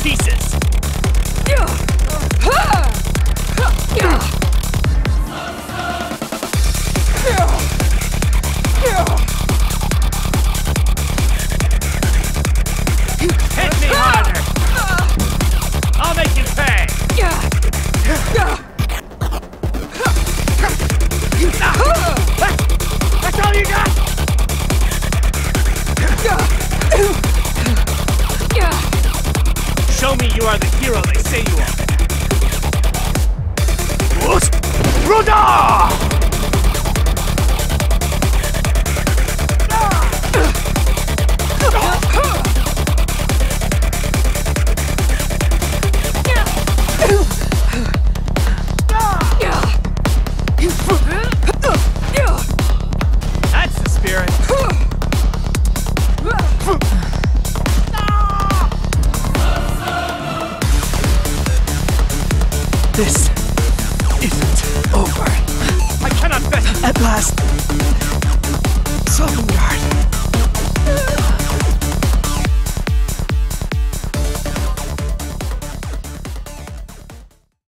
pieces! Hit me harder! I'll make you pay! That's all you got? Show me you are the hero they say you are. Ruda! That's the spirit. This isn't over. I cannot bet. At last, Sovngarde.